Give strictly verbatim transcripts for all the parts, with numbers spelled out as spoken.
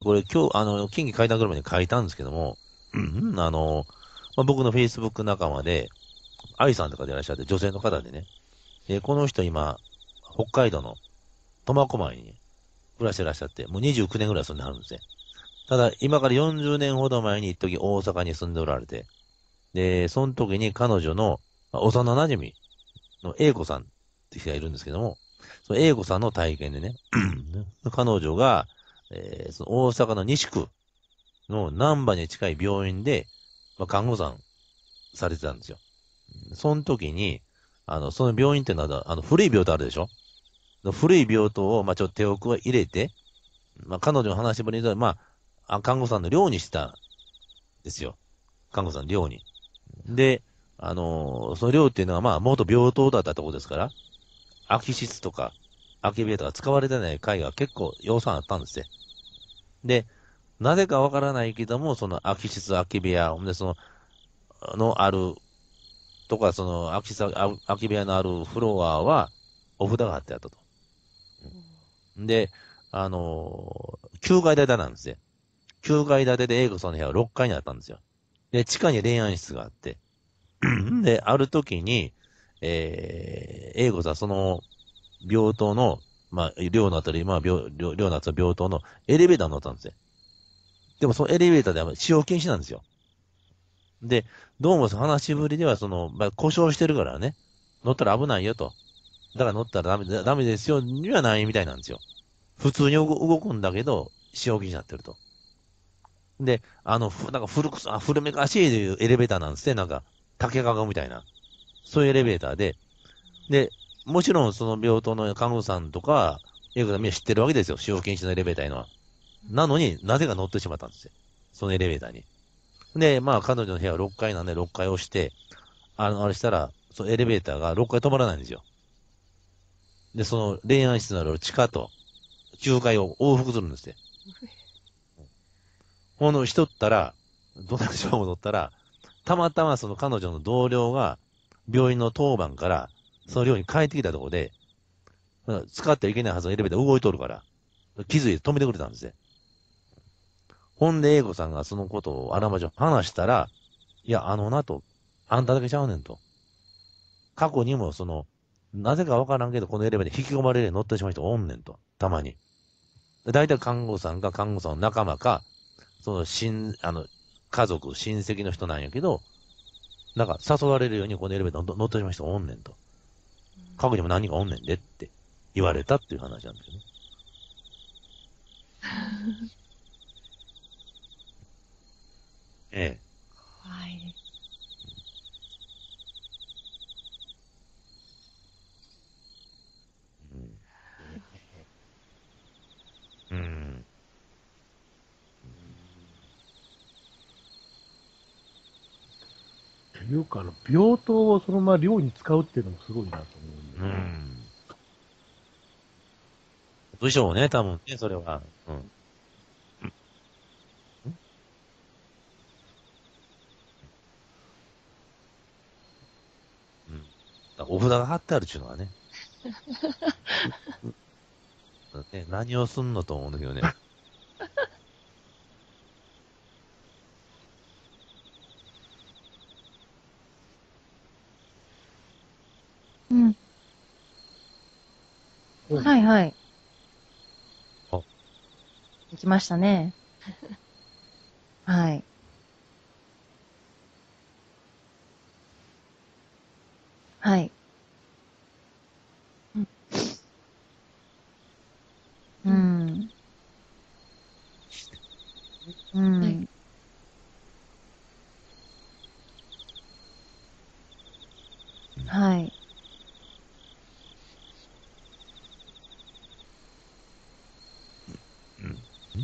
これ今日、あの、近畿階段車に書いたんですけども、うんあの、まあ、僕の Facebook 仲間で、愛さんとかでいらっしゃって、女性の方でね、で、この人今、北海道の苫小牧に暮らしてらっしゃって、もうにじゅうきゅうねんぐらい住んではるんですね。ただ、今からよんじゅうねんほど前に一時大阪に住んでおられて、で、その時に彼女の、まあ幼馴染の A 子さんって人がいるんですけども、その A 子さんの体験でね、彼女が、えーその大阪の西区の難波に近い病院で、まあ、看護さんされてたんですよ。その時に、あの、その病院っていうのは、あの、古い病棟あるでしょ。古い病棟を、まあ、ちょっと手を加え入れて、まあ、彼女の話しぶりに、まあ、あ看護さんの寮にしたんですよ。看護さんの寮に。で、あのーその寮っていうのは、まあ、元病棟だったところですから、空き室とか、空き部屋とか使われてない階が結構予算あったんですよ。で、なぜかわからないけども、その空き室、空き部屋、ほんで、その、のある、とか、その空き室、あ空き部屋のあるフロアは、お札が貼ってあったと。で、あのー、きゅうかい建てなんですよ。きゅうかい建てで英子さんの部屋はろっかいにあったんですよ。で、地下に霊安室があって、で、ある時に、えー、英子さん、その、病棟の、まあ、寮のあたり、まあ、病、寮寮のあたり病棟のエレベーターに乗ったんですよ。でも、そのエレベーターでは使用禁止なんですよ。で、どうもその話しぶりでは、その、まあ、故障してるからね、乗ったら危ないよと。だから乗ったらダメ、ダメですよ、にはないみたいなんですよ。普通に動動くんだけど、使用禁止になってると。で、あの、ふなんか古くさ、古めかしいエレベーターなんですね。なんか、竹かごみたいな。そういうエレベーターで、で、もちろんその病棟の看護師さんとか、英子さんみんな知ってるわけですよ。使用禁止のエレベーターいうのは。なのになぜか乗ってしまったんですよ。そのエレベーターに。で、まあ彼女の部屋はろっかいなんでろっかい押して、あの、あれしたら、そのエレベーターがろっかい止まらないんですよ。で、その恋愛室のある地下ときゅうかいを往復するんですよ。ほんのしとったら、どないしよう戻ったら、たまたまその彼女の同僚が病院の当番からその寮に帰ってきたところで、使ってはいけないはずのエレベーター動いとるから、気づいて止めてくれたんですよ。ほんで、英子さんがそのことをあらまじょ話したら、いや、あのなと、あんただけちゃうねんと。過去にも、その、なぜかわからんけど、このエレベーターに引き込まれるように乗ってしまう人おんねんと。たまに。大体看護さんか看護さんの仲間か、その、親、あの、家族、親戚の人なんやけど、なんか誘われるようにこのエレベーター乗ってしまう人おんねんと。過去にも何人かおんねんでって言われたっていう話なんですよね。ええ。 はい。 うん。うん。 ていうか、あの、病棟をそのまま寮に使うっていうのもすごいなと思うんでうすよ。 ん。でしょうね、多分ね、それは。うん。うん。お札が貼ってあるっていうのはね、ね、何をすんのと思うんだけどね。 うん。 うん。 はいはい。 あ、 行きましたね。はい。はい。うん。ううん。 ん。うはい。 ん。はい。 うん。うん。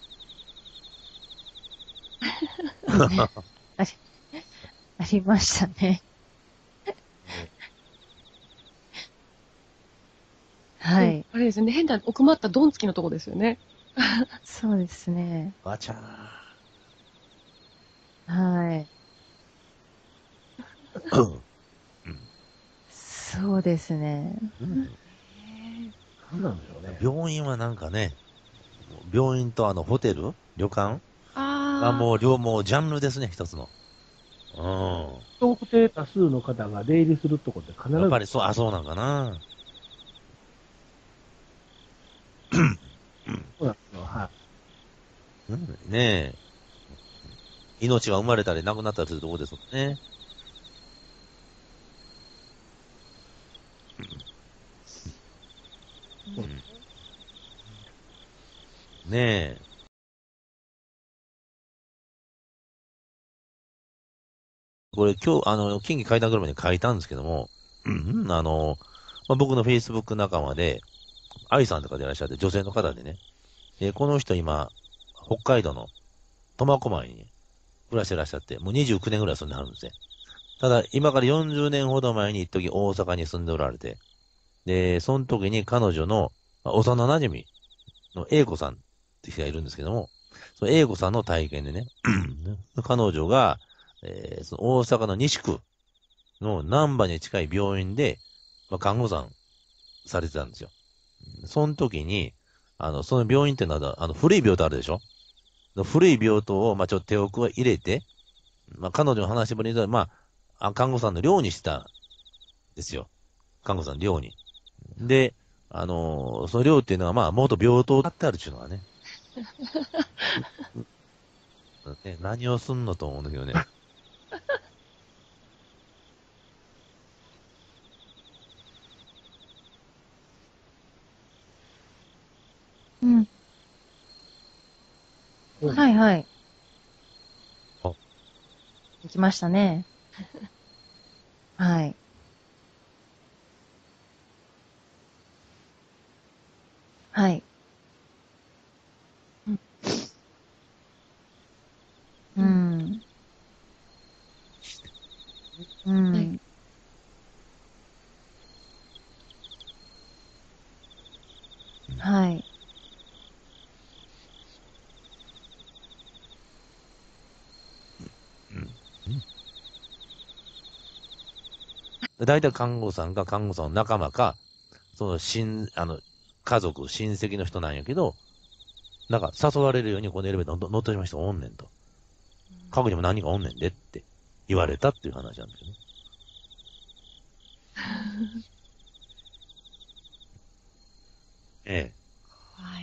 ね。あり、ありましたね。 ねでも、 はい。 あれですよね。変な奥まったドンつきのとこですよね。 そうですね。 ガチャー。 はい。 うん。 そうですね。 うん。 なんなんでしょうね。 病院はなんかね、 病院とあの、ホテル旅館があもう、両、もうジャンルですね、一つの。う不特定多数の方が出入りするところで必ん。やっぱず、 りそう、あ、そうなんかな。 そうなんですよ。はい。 うん、ねえ。命が生まれたり亡くなったりするとこですもんね。 そううん。ねえ。これ今日、あの、近畿階段車に書いたんですけども、うんあの、まあ、僕の Facebook 仲間で、愛さんとかでいらっしゃって、女性の方でね、えーこの人今、北海道の苫小牧に暮らしてらっしゃって、もうにじゅうきゅうねんぐらい住んではるんですね。ただ、今からよんじゅうねんほど前に一時大阪に住んでおられて、で、その時に彼女の、まあ幼馴染の A 子さんって人がいるんですけども、その A 子さんの体験でね、彼女が、えーその大阪の西区の難波に近い病院で、まあ、看護さんされてたんですよ。その時に、あの、その病院っていうのは、あの、古い病棟あるでしょ。古い病棟を、まあ、ちょっと手奥は入れて、まあ、彼女の話しぶりで、まあ、あ看護さんの寮にしたんですよ。看護さんの寮に。で、あのーその寮っていうのは、まあ、元病棟だってあるっていうのはね、ね何をすんのと思うんだけどね。 うん。 そうはいはい。 あ行きましたね。はい。はい。 うんううん。 ん。うはい。 ん。はい。 うんうん大体看護さんか看護さんの仲間か、その親、あの、家族、親戚の人なんやけど、なんか誘われるようにこのエレベーター乗乗ってしまう人がおんねんと。過去にも何人かおんねんでって言われたっていう話なんですよね。ええ。 はい。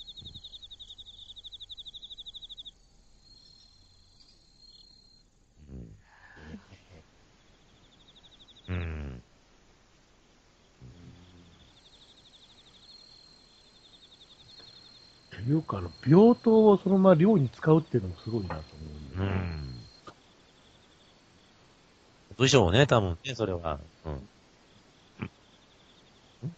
うん。うん。 というか、あの、病棟をそのまま寮に使うっていうのもすごいなと思うんでうすね。 ん。でしょうね、多分ね、それは。うん。うん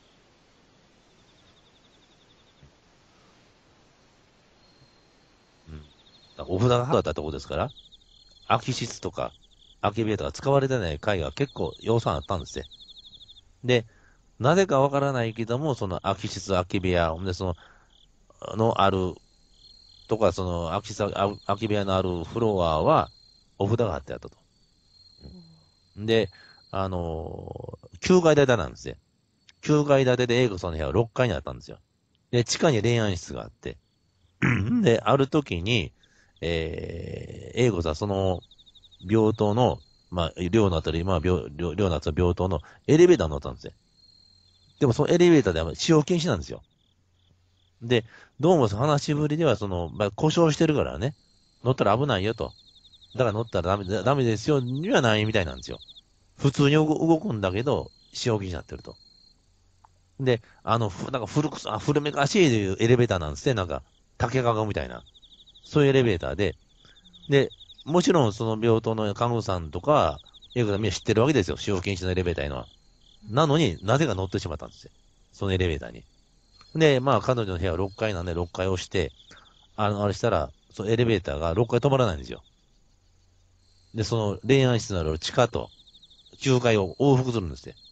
うん。だからお札が貼ったとこですから、空き室とか、空き部屋とか使われてない階が結構要素あったんですよ。で、なぜかわからないけども、その空き室、空き部屋、ほんで、その、のあるとか、その空き室、あ空き部屋のあるフロアは、お札が貼ってあったと。うんで、あのー、きゅうかい建てなんですよ。きゅうかい建てで英子さんの部屋はろっかいにあったんですよ。で、地下に霊安室があって、で、ある時に、えー、英子さん、その病棟の、まあ、寮のあたり、まあ、病、寮寮のあたり病棟のエレベーターに乗ったんですよ。でもそのエレベーターでは使用禁止なんですよ。で、どうもその話しぶりでは、その、まあ、故障してるからね、乗ったら危ないよと。だから乗ったらダメ、ダメですよ、にはないみたいなんですよ。普通に動動くんだけど、使用禁止になってると。で、あの、ふなんか古くさ、古めかしいエレベーターなんですね。なんか、竹籠みたいな。そういうエレベーターで、で、もちろんその病棟の看護師さんとか、英子さんみんな知ってるわけですよ。使用禁止のエレベーターいうのは。なのになぜか乗ってしまったんですよ。そのエレベーターに。で、まあ彼女の部屋はろっかいなんでろっかい押して、あの、あれしたら、そのエレベーターがろっかい止まらないんですよ。で、その恋愛室のある地下ときゅうかいを往復するんですよ。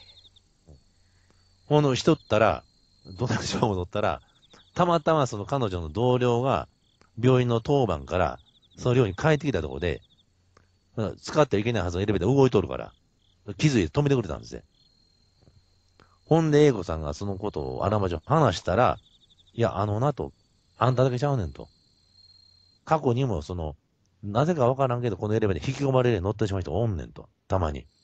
ほんのしとったら、どないしようも乗ったら、たまたまその彼女の同僚が病院の当番からその寮に帰ってきたところで、使ってはいけないはずのエレベーター動いとるから、気づいて止めてくれたんですよ。ほんで、英子さんがそのことをあらまじょ話したら、いや、あのなと。 あんただけちゃうねんと。過去にもその、なぜかわからんけど、このエレベーターに引き込まれるように乗ってしまう人おんねんと。たまに。